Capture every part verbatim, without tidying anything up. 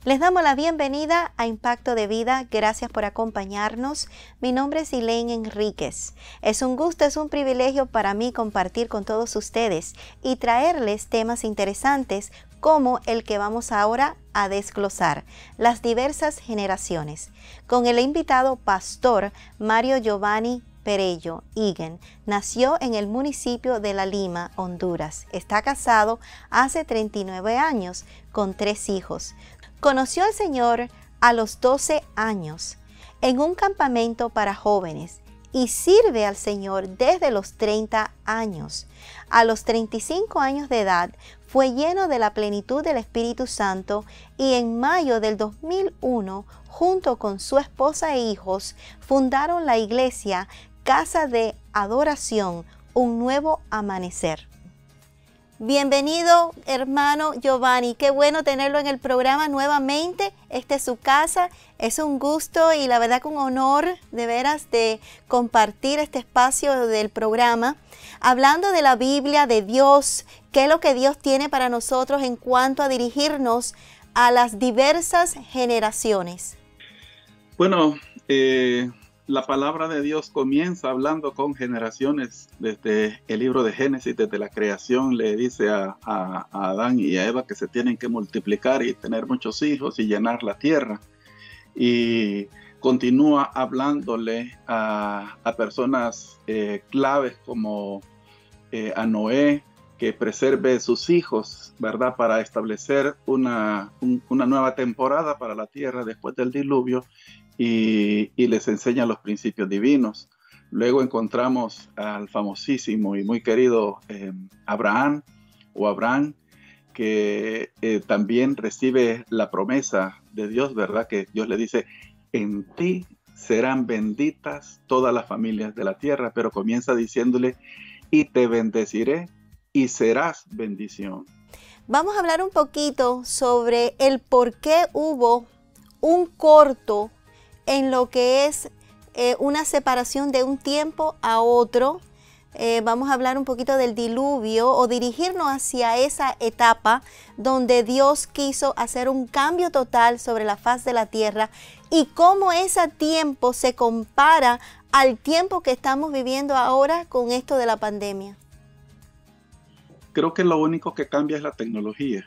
Les damos la bienvenida a Impacto de Vida. Gracias por acompañarnos. Mi nombre es Elaine Enríquez. Es un gusto, es un privilegio para mí compartir con todos ustedes y traerles temas interesantes como el que vamos ahora a desglosar, las diversas generaciones, con el invitado pastor Mario Giovanni Perello Higuen. Nació en el municipio de La Lima, Honduras. Está casado hace treinta y nueve años con tres hijos. Conoció al Señor a los doce años en un campamento para jóvenes y sirve al Señor desde los treinta años. A los treinta y cinco años de edad fue lleno de la plenitud del Espíritu Santo y en mayo del dos mil uno, junto con su esposa e hijos, fundaron la iglesia Casa de Adoración, un nuevo amanecer. Bienvenido, hermano Giovanni. Qué bueno tenerlo en el programa nuevamente. Esta es su casa. Es un gusto y la verdad que un honor de veras de compartir este espacio del programa. Hablando de la Biblia, de Dios, qué es lo que Dios tiene para nosotros en cuanto a dirigirnos a las diversas generaciones. Bueno, eh... la palabra de Dios comienza hablando con generaciones desde el libro de Génesis, desde la creación. Le dice a, a, a Adán y a Eva que se tienen que multiplicar y tener muchos hijos y llenar la tierra. Y continúa hablándole a, a personas eh, claves como eh, a Noé, que preserve sus hijos, ¿verdad? Para establecer una, un, una nueva temporada para la tierra después del diluvio. Y, y les enseña los principios divinos. Luego encontramos al famosísimo y muy querido eh, Abraham o Abraham, que eh, también recibe la promesa de Dios, ¿verdad? Que Dios le dice, en ti serán benditas todas las familias de la tierra, pero comienza diciéndole, y te bendeciré y serás bendición. Vamos a hablar un poquito sobre el por qué hubo un corto en lo que es eh, una separación de un tiempo a otro. Eh, vamos a hablar un poquito del diluvio o dirigirnos hacia esa etapa donde Dios quiso hacer un cambio total sobre la faz de la tierra y cómo ese tiempo se compara al tiempo que estamos viviendo ahora con esto de la pandemia. Creo que lo único que cambia es la tecnología,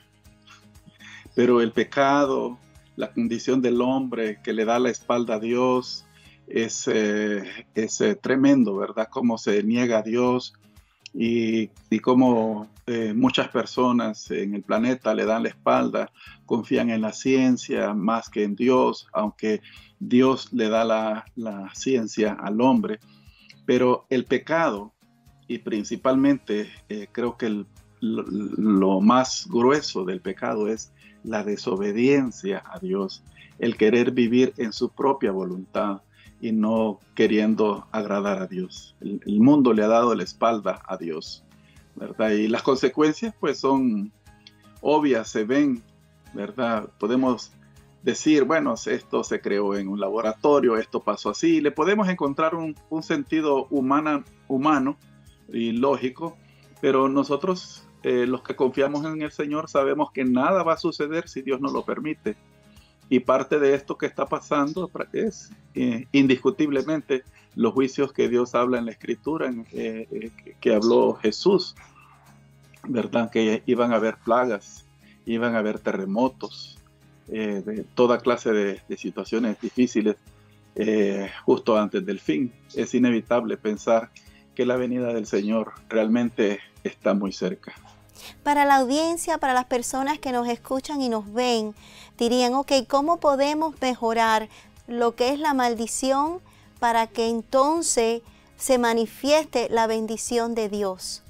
pero el pecado, la condición del hombre que le da la espalda a Dios es, eh, es eh, tremendo, ¿verdad? Cómo se niega a Dios y, y cómo eh, muchas personas en el planeta le dan la espalda, confían en la ciencia más que en Dios, aunque Dios le da la, la ciencia al hombre. Pero el pecado, y principalmente eh, creo que el, lo, lo más grueso del pecado es la desobediencia a Dios, el querer vivir en su propia voluntad y no queriendo agradar a Dios. El, el mundo le ha dado la espalda a Dios, ¿verdad? Y las consecuencias pues son obvias, se ven, ¿verdad? Podemos decir, bueno, esto se creó en un laboratorio, esto pasó así, le podemos encontrar un, un sentido humana, humano y lógico, pero nosotros Eh, los que confiamos en el Señor sabemos que nada va a suceder si Dios no lo permite. Y parte de esto que está pasando es eh, indiscutiblemente los juicios que Dios habla en la Escritura, en, eh, eh, que habló Jesús, ¿verdad? Que iban a haber plagas, iban a haber terremotos, eh, de toda clase de, de situaciones difíciles eh, justo antes del fin. Es inevitable pensar que la venida del Señor realmente está muy cerca. Para la audiencia, para las personas que nos escuchan y nos ven, dirían, ok, ¿cómo podemos mejorar lo que es la maldición para que entonces se manifieste la bendición de Dios?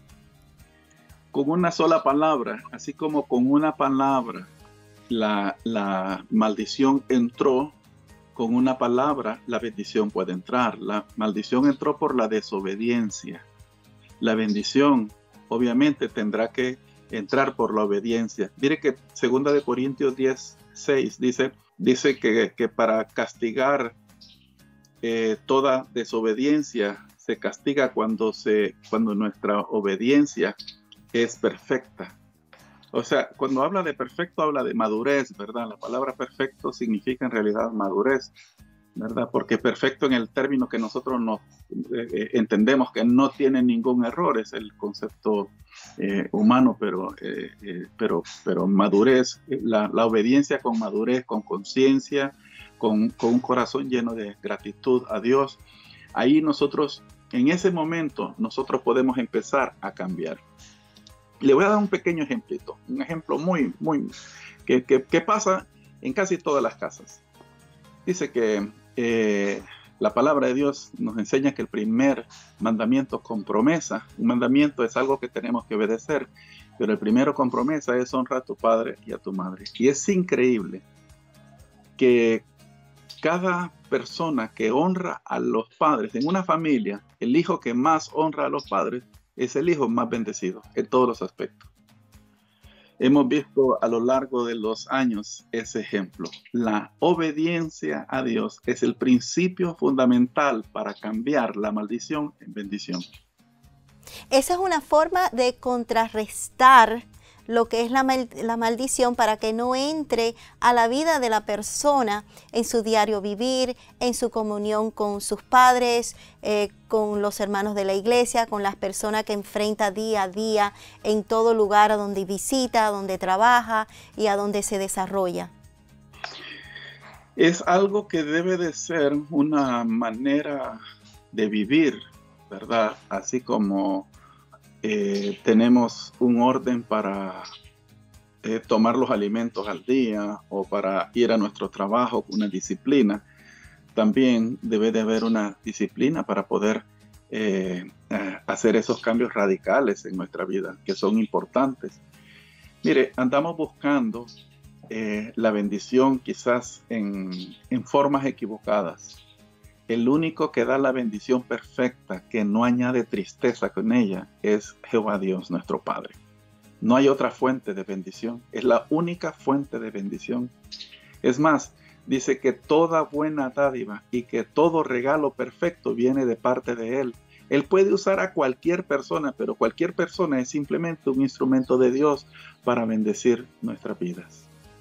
Con una sola palabra, así como con una palabra la, la maldición entró, con una palabra la bendición puede entrar. La maldición entró por la desobediencia. La bendición obviamente tendrá que entrar por la obediencia. Mire que segunda de Corintios diez, seis dice, dice que, que para castigar eh, toda desobediencia se castiga cuando, se, cuando nuestra obediencia es perfecta. O sea, cuando habla de perfecto, habla de madurez, ¿verdad? La palabra perfecto significa en realidad madurez, ¿verdad? Porque perfecto en el término que nosotros nos eh, entendemos que no tiene ningún error, es el concepto eh, humano, pero, eh, eh, pero, pero madurez, la, la obediencia con madurez, con conciencia, con, con un corazón lleno de gratitud a Dios. Ahí nosotros, en ese momento, nosotros podemos empezar a cambiar. Le voy a dar un pequeño ejemplito, un ejemplo muy, muy, que, que, que pasa en casi todas las casas. Dice que eh, la palabra de Dios nos enseña que el primer mandamiento con promesa, un mandamiento es algo que tenemos que obedecer, pero el primero con promesa es honra a tu padre y a tu madre. Y es increíble que cada persona que honra a los padres en una familia, el hijo que más honra a los padres, es el hijo más bendecido en todos los aspectos. Hemos visto a lo largo de los años ese ejemplo. La obediencia a Dios es el principio fundamental para cambiar la maldición en bendición. Esa es una forma de contrarrestar lo que es la, mal, la maldición para que no entre a la vida de la persona en su diario vivir, en su comunión con sus padres, eh, con los hermanos de la iglesia, con las personas que enfrenta día a día en todo lugar a donde visita, a donde trabaja y a donde se desarrolla. Es algo que debe de ser una manera de vivir, ¿verdad? Así como Eh, tenemos un orden para eh, tomar los alimentos al día o para ir a nuestro trabajo, una disciplina. También debe de haber una disciplina para poder eh, eh, hacer esos cambios radicales en nuestra vida, que son importantes. Mire, andamos buscando eh, la bendición quizás en, en formas equivocadas. El único que da la bendición perfecta, que no añade tristeza con ella, es Jehová Dios, nuestro Padre. No hay otra fuente de bendición. Es la única fuente de bendición. Es más, dice que toda buena dádiva y que todo regalo perfecto viene de parte de Él. Él puede usar a cualquier persona, pero cualquier persona es simplemente un instrumento de Dios para bendecir nuestras vidas.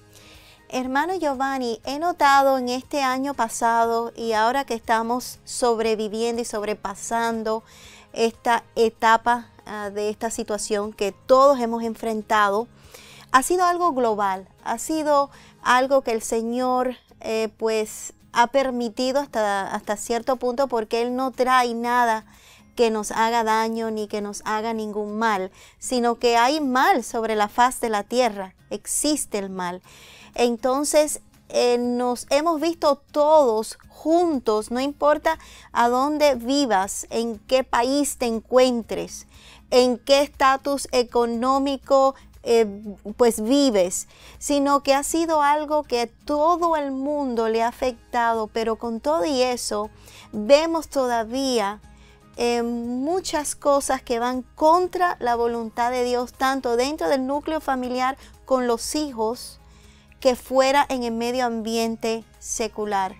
Hermano Giovanni, he notado en este año pasado y ahora que estamos sobreviviendo y sobrepasando esta etapa uh, de esta situación que todos hemos enfrentado, ha sido algo global, ha sido algo que el Señor eh, pues ha permitido hasta, hasta cierto punto, porque Él no trae nada que nos haga daño ni que nos haga ningún mal, sino que hay mal sobre la faz de la tierra, existe el mal. Entonces eh, nos hemos visto todos juntos, no importa a dónde vivas, en qué país te encuentres, en qué estatus económico eh, pues vives, sino que ha sido algo que todo el mundo le ha afectado, pero con todo y eso vemos todavía eh, muchas cosas que van contra la voluntad de Dios, tanto dentro del núcleo familiar con los hijos, que fuera en el medio ambiente secular.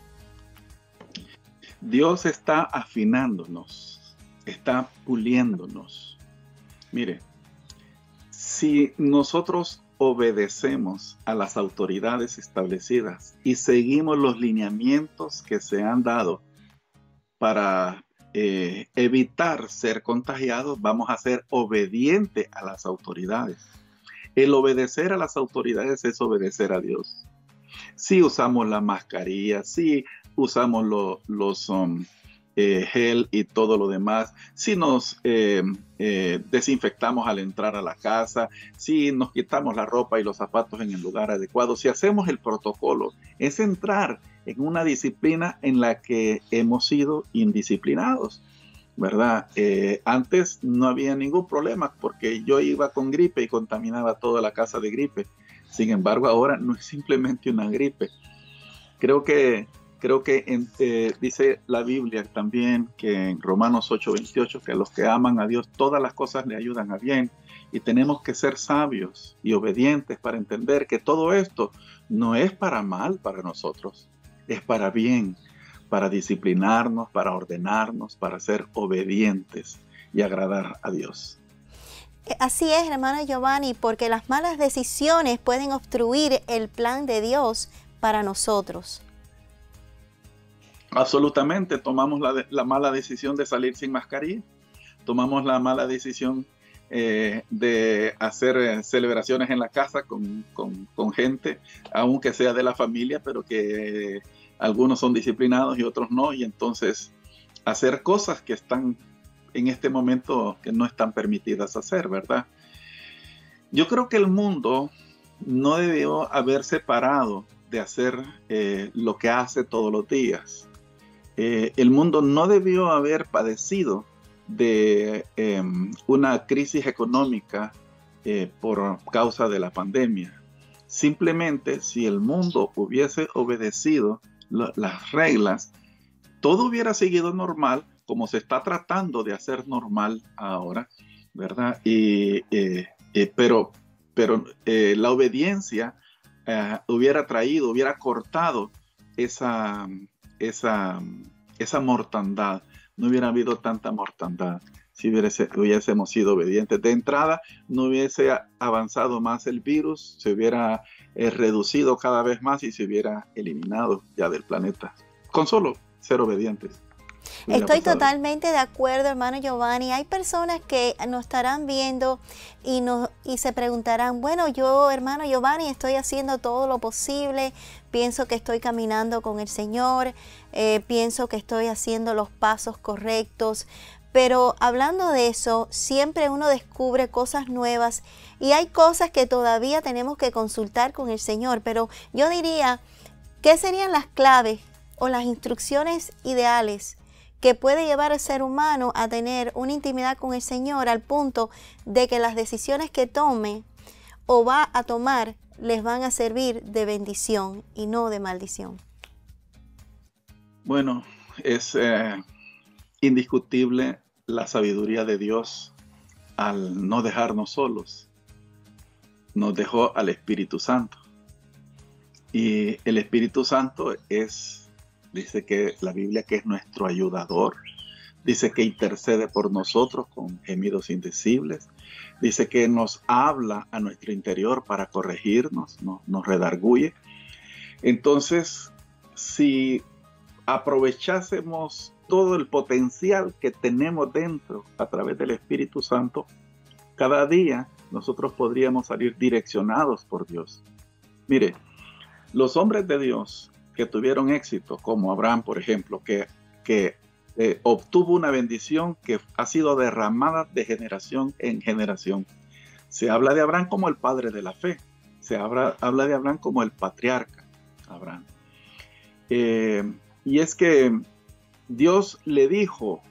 Dios está afinándonos, está puliéndonos. Mire, si nosotros obedecemos a las autoridades establecidas y seguimos los lineamientos que se han dado para eh, evitar ser contagiados, vamos a ser obedientes a las autoridades. El obedecer a las autoridades es obedecer a Dios. Si usamos la mascarilla, si usamos lo, los um, eh, gel y todo lo demás, si nos eh, eh, desinfectamos al entrar a la casa, si nos quitamos la ropa y los zapatos en el lugar adecuado, si hacemos el protocolo, es entrar en una disciplina en la que hemos sido indisciplinados, ¿verdad? Eh, antes no había ningún problema porque yo iba con gripe y contaminaba toda la casa de gripe. Sin embargo, ahora no es simplemente una gripe. Creo que, creo que en, eh, dice la Biblia también que en Romanos ocho veintiocho que a los que aman a Dios todas las cosas le ayudan a bien, y tenemos que ser sabios y obedientes para entender que todo esto no es para mal para nosotros, es para bien, para disciplinarnos, para ordenarnos, para ser obedientes y agradar a Dios. Así es, hermana Giovanni, porque las malas decisiones pueden obstruir el plan de Dios para nosotros. Absolutamente, tomamos la, la mala decisión de salir sin mascarilla, tomamos la mala decisión eh, de hacer eh, celebraciones en la casa con, con, con gente, aunque sea de la familia, pero que eh, algunos son disciplinados y otros no, y entonces hacer cosas que están en este momento que no están permitidas hacer, ¿verdad? Yo creo que el mundo no debió haberse parado de hacer eh, lo que hace todos los días. Eh, el mundo no debió haber padecido de eh, una crisis económica eh, por causa de la pandemia. Simplemente, si el mundo hubiese obedecido lo, las reglas, todo hubiera seguido normal, como se está tratando de hacer normal ahora, ¿verdad? Y, eh, eh, pero pero eh, la obediencia eh, hubiera traído, hubiera cortado esa, esa, esa mortandad. No hubiera habido tanta mortandad si hubiese, hubiésemos sido obedientes. De entrada, no hubiese avanzado más el virus, se hubiera eh, reducido cada vez más y se hubiera eliminado ya del planeta, con solo ser obedientes. Estoy pasado. Totalmente de acuerdo, hermano Giovanni. Hay personas que nos estarán viendo y, nos, y se preguntarán, bueno, yo, hermano Giovanni, estoy haciendo todo lo posible, pienso que estoy caminando con el Señor, eh, pienso que estoy haciendo los pasos correctos, pero hablando de eso, siempre uno descubre cosas nuevas y hay cosas que todavía tenemos que consultar con el Señor, pero yo diría, ¿qué serían las claves o las instrucciones ideales que puede llevar al ser humano a tener una intimidad con el Señor al punto de que las decisiones que tome o va a tomar les van a servir de bendición y no de maldición? Bueno, es eh, indiscutible la sabiduría de Dios al no dejarnos solos. Nos dejó al Espíritu Santo. Y el Espíritu Santo es... Dice que la Biblia que es nuestro ayudador. Dice que intercede por nosotros con gemidos indecibles. Dice que nos habla a nuestro interior para corregirnos, nos, nos redarguye. Entonces, si aprovechásemos todo el potencial que tenemos dentro a través del Espíritu Santo, cada día nosotros podríamos salir direccionados por Dios. Mire, los hombres de Dios que tuvieron éxito, como Abraham, por ejemplo, que, que eh, obtuvo una bendición que ha sido derramada de generación en generación. Se habla de Abraham como el padre de la fe, se habla, habla de Abraham como el patriarca Abraham. Eh, y es que Dios le dijo,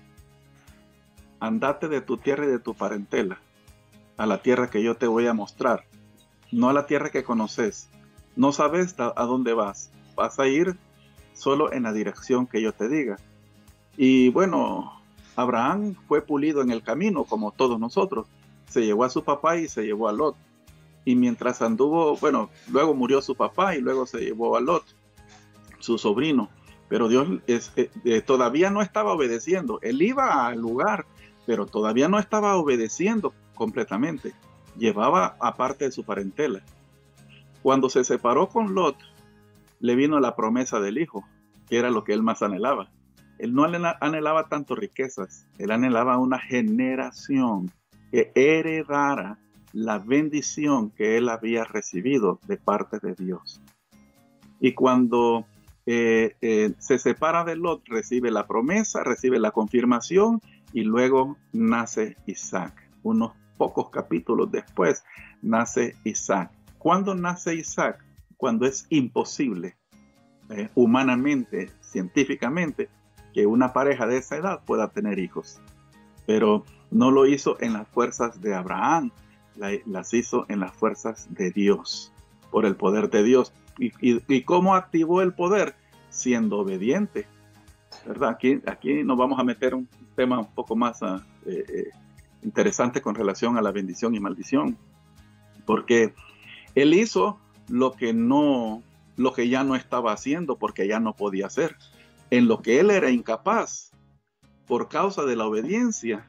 andate de tu tierra y de tu parentela, a la tierra que yo te voy a mostrar, no a la tierra que conoces, no sabes a, a dónde vas. Vas a ir solo en la dirección que yo te diga. Y bueno, Abraham fue pulido en el camino, como todos nosotros. Se llevó a su papá y se llevó a Lot. Y mientras anduvo, bueno, luego murió su papá y luego se llevó a Lot, su sobrino. Pero Dios es, eh, todavía no estaba obedeciendo. Él iba al lugar, pero todavía no estaba obedeciendo completamente. Llevaba aparte de su parentela. Cuando se separó con Lot, le vino la promesa del hijo, que era lo que él más anhelaba. Él no anhelaba tanto riquezas, él anhelaba una generación que heredara la bendición que él había recibido de parte de Dios. Y cuando eh, eh, se separa de Lot, recibe la promesa, recibe la confirmación y luego nace Isaac. Unos pocos capítulos después nace Isaac. ¿Cuándo nace Isaac? Cuando es imposible, eh, humanamente, científicamente, que una pareja de esa edad pueda tener hijos. Pero no lo hizo en las fuerzas de Abraham, la, las hizo en las fuerzas de Dios, por el poder de Dios. ¿Y, y, y cómo activó el poder? Siendo obediente, ¿verdad? Aquí, aquí nos vamos a meter un tema un poco más uh, eh, interesante con relación a la bendición y maldición, porque él hizo lo que no, lo que ya no estaba haciendo porque ya no podía hacer. En lo que él era incapaz, por causa de la obediencia,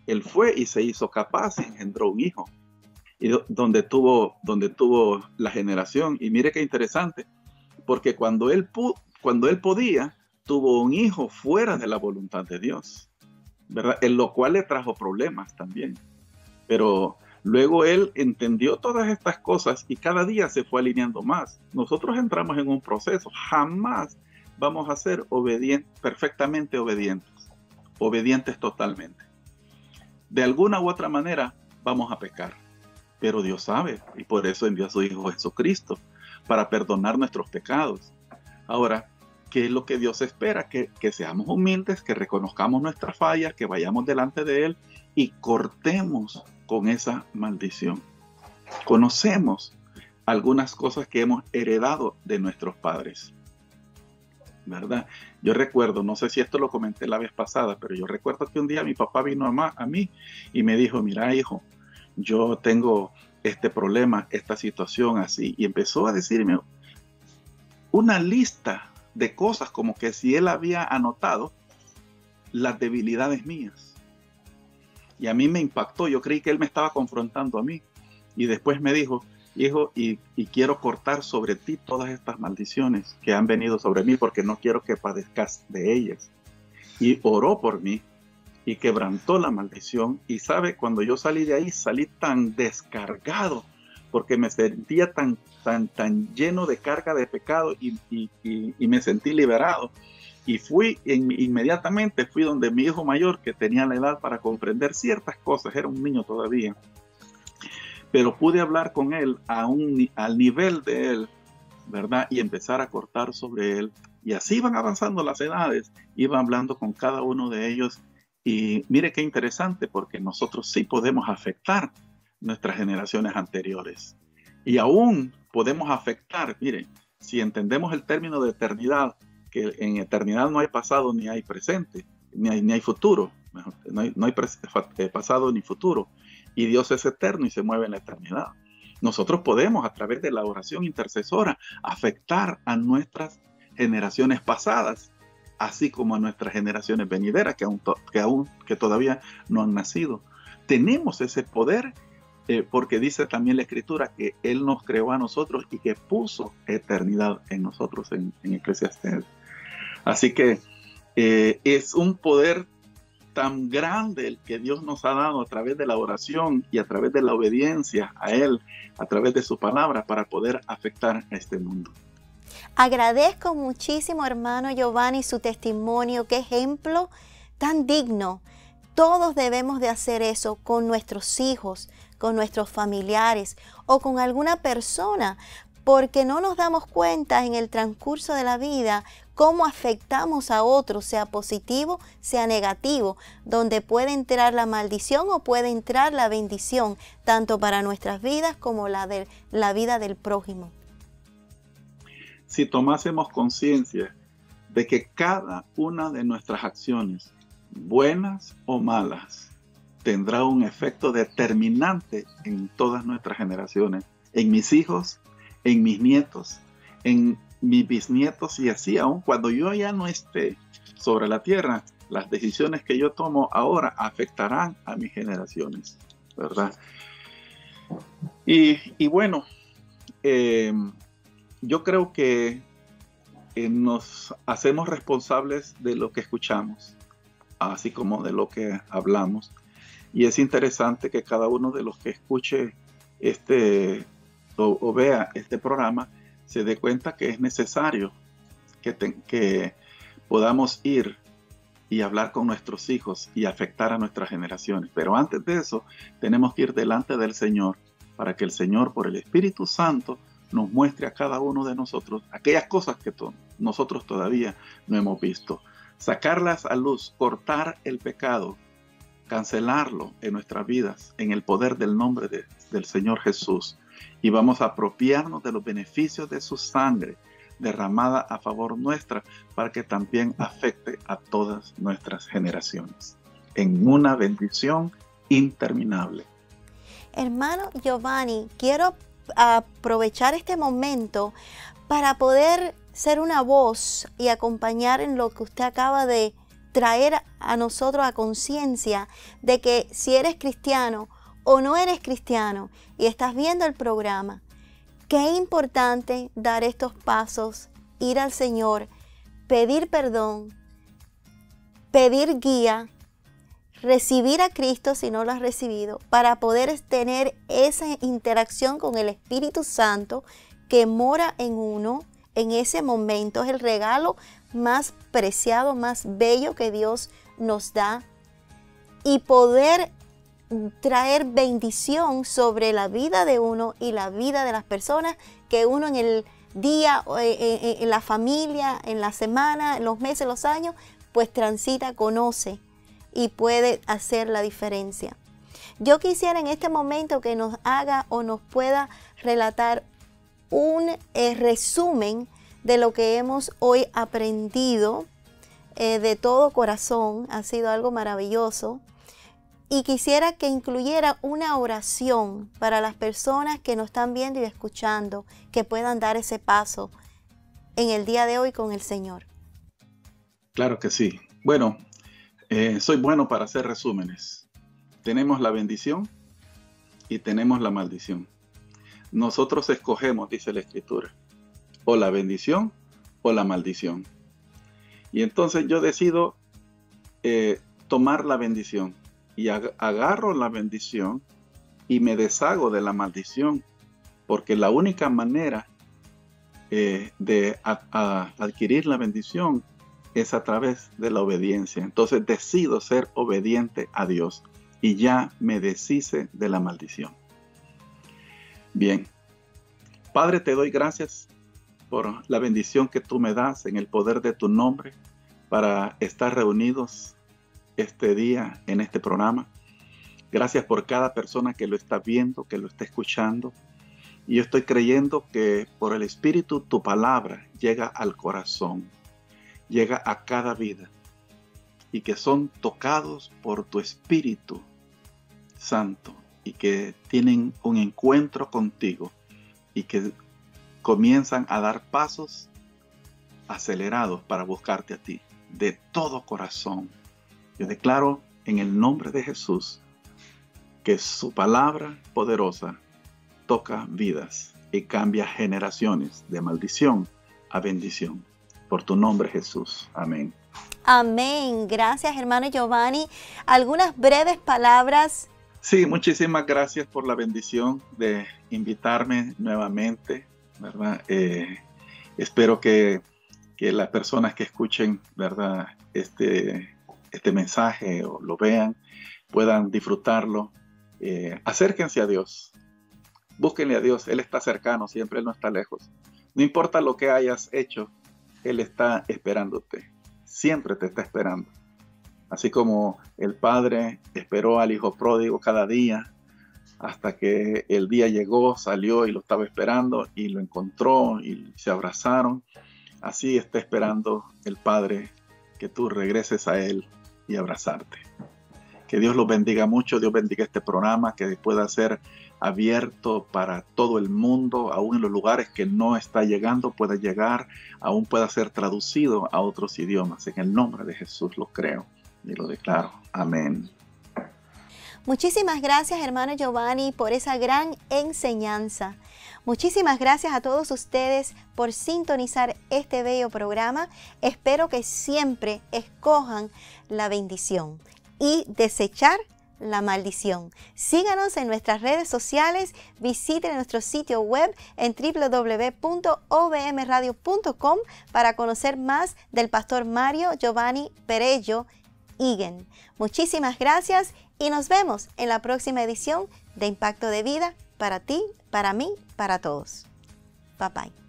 él fue y se hizo capaz y engendró un hijo, y do, donde, tuvo, donde tuvo la generación. Y mire qué interesante, porque cuando él, pu cuando él podía, tuvo un hijo fuera de la voluntad de Dios, ¿verdad? En lo cual le trajo problemas también. Pero luego él entendió todas estas cosas y cada día se fue alineando más. Nosotros entramos en un proceso. Jamás vamos a ser obedientes, perfectamente obedientes, obedientes totalmente. De alguna u otra manera vamos a pecar, pero Dios sabe, y por eso envió a su Hijo Jesucristo, para perdonar nuestros pecados. Ahora, ¿qué es lo que Dios espera? Que, que seamos humildes, que reconozcamos nuestras fallas, que vayamos delante de Él y cortemos con esa maldición. Conocemos algunas cosas que hemos heredado de nuestros padres, ¿verdad? Yo recuerdo, no sé si esto lo comenté la vez pasada, pero yo recuerdo que un día mi papá vino a, a mí y me dijo, mira, hijo, yo tengo este problema, esta situación así, y empezó a decirme una lista de cosas como que si él había anotado las debilidades mías. Y a mí me impactó, yo creí que él me estaba confrontando a mí. Y después me dijo, hijo, y, y quiero cortar sobre ti todas estas maldiciones que han venido sobre mí porque no quiero que padezcas de ellas. Y oró por mí y quebrantó la maldición. Y sabe, cuando yo salí de ahí, salí tan descargado porque me sentía tan, tan, tan lleno de carga de pecado y, y, y, y me sentí liberado. Y fui, in, inmediatamente fui donde mi hijo mayor, que tenía la edad para comprender ciertas cosas, era un niño todavía, pero pude hablar con él a un, al nivel de él, ¿verdad? Y empezar a cortar sobre él. Y así iban avanzando las edades, iba hablando con cada uno de ellos. Y mire qué interesante, porque nosotros sí podemos afectar nuestras generaciones anteriores. Y aún podemos afectar, miren, si entendemos el término de eternidad, que en eternidad no hay pasado ni hay presente, ni hay, ni hay futuro, no hay, no hay pasado ni futuro, y Dios es eterno y se mueve en la eternidad. Nosotros podemos, a través de la oración intercesora, afectar a nuestras generaciones pasadas, así como a nuestras generaciones venideras, que aún, que aún que todavía no han nacido. Tenemos ese poder, eh, porque dice también la Escritura que Él nos creó a nosotros y que puso eternidad en nosotros en, en Eclesiastés. Así que eh, es un poder tan grande el que Dios nos ha dado a través de la oración y a través de la obediencia a Él, a través de su palabra, para poder afectar a este mundo. Agradezco muchísimo, hermano Giovanni, su testimonio. Qué ejemplo tan digno. Todos debemos de hacer eso con nuestros hijos, con nuestros familiares o con alguna persona, porque no nos damos cuenta en el transcurso de la vida cómo afectamos a otros, sea positivo, sea negativo, donde puede entrar la maldición o puede entrar la bendición, tanto para nuestras vidas como la de la vida del prójimo. Si tomásemos conciencia de que cada una de nuestras acciones, buenas o malas, tendrá un efecto determinante en todas nuestras generaciones, en mis hijos, en mis nietos, en mis bisnietos, y así aún cuando yo ya no esté sobre la tierra, las decisiones que yo tomo ahora afectarán a mis generaciones, ¿verdad? Y, y bueno, eh, yo creo que eh, nos hacemos responsables de lo que escuchamos, así como de lo que hablamos. Y es interesante que cada uno de los que escuche este o, o vea este programa se dé cuenta que es necesario que, te, que podamos ir y hablar con nuestros hijos y afectar a nuestras generaciones. Pero antes de eso, tenemos que ir delante del Señor para que el Señor, por el Espíritu Santo, nos muestre a cada uno de nosotros aquellas cosas que to- nosotros todavía no hemos visto. Sacarlas a luz, cortar el pecado, cancelarlo en nuestras vidas, en el poder del nombre de, del Señor Jesús. Y vamos a apropiarnos de los beneficios de su sangre derramada a favor nuestra, para que también afecte a todas nuestras generaciones, en una bendición interminable. Hermano Giovanni, quiero aprovechar este momento para poder ser una voz y acompañar en lo que usted acaba de traer a nosotros a conciencia de que si eres cristiano o no eres cristiano y estás viendo el programa, qué importante dar estos pasos, ir al Señor, pedir perdón, pedir guía, recibir a Cristo si no lo has recibido, para poder tener esa interacción con el Espíritu Santo que mora en uno en ese momento. Es el regalo más preciado, más bello que Dios nos da, y poder traer bendición sobre la vida de uno y la vida de las personas que uno en el día, en la familia, en la semana, en los meses, los años, pues transita, conoce y puede hacer la diferencia. Yo quisiera en este momento que nos haga o nos pueda relatar un eh, resumen de lo que hemos hoy aprendido eh, de todo corazón. Ha sido algo maravilloso. Y quisiera que incluyera una oración para las personas que nos están viendo y escuchando, que puedan dar ese paso en el día de hoy con el Señor. Claro que sí. Bueno, eh, soy bueno para hacer resúmenes. Tenemos la bendición y tenemos la maldición. Nosotros escogemos, dice la Escritura, o la bendición o la maldición. Y entonces yo decido eh, tomar la bendición. Y ag- agarro la bendición y me deshago de la maldición, porque la única manera eh, de a- a adquirir la bendición es a través de la obediencia. Entonces decido ser obediente a Dios y ya me deshice de la maldición. Bien, Padre, te doy gracias por la bendición que tú me das en el poder de tu nombre para estar reunidos este día en este programa. Gracias por cada persona que lo está viendo, que lo está escuchando. Y yo estoy creyendo que por el Espíritu tu palabra llega al corazón, llega a cada vida, y que son tocados por tu Espíritu Santo y que tienen un encuentro contigo y que comienzan a dar pasos acelerados para buscarte a ti de todo corazón. Yo declaro en el nombre de Jesús que su palabra poderosa toca vidas y cambia generaciones de maldición a bendición. Por tu nombre, Jesús. Amén. Amén. Gracias, hermano Giovanni. Algunas breves palabras. Sí, muchísimas gracias por la bendición de invitarme nuevamente, ¿verdad? Eh, espero que, que las personas que escuchen, ¿verdad?, este este mensaje o lo vean, puedan disfrutarlo. Eh, acérquense a Dios, búsquenle a Dios. Él está cercano siempre, Él no está lejos. No importa lo que hayas hecho, Él está esperándote, siempre te está esperando. Así como el padre esperó al hijo pródigo cada día hasta que el día llegó, salió y lo estaba esperando y lo encontró y se abrazaron, así está esperando el Padre que tú regreses a Él y abrazarte. Que Dios los bendiga mucho, Dios bendiga este programa, que pueda ser abierto para todo el mundo, aún en los lugares que no está llegando, pueda llegar, aún pueda ser traducido a otros idiomas. En el nombre de Jesús lo creo y lo declaro. Amén. Muchísimas gracias, hermano Giovanni, por esa gran enseñanza. Muchísimas gracias a todos ustedes por sintonizar este bello programa. Espero que siempre escojan la bendición y desechar la maldición. Síganos en nuestras redes sociales, visiten nuestro sitio web en w w w punto o b m radio punto com para conocer más del pastor Mario Giovanni Perello Higuen. Muchísimas gracias y nos vemos en la próxima edición de Impacto de Vida para ti, para mí, para todos. Bye bye.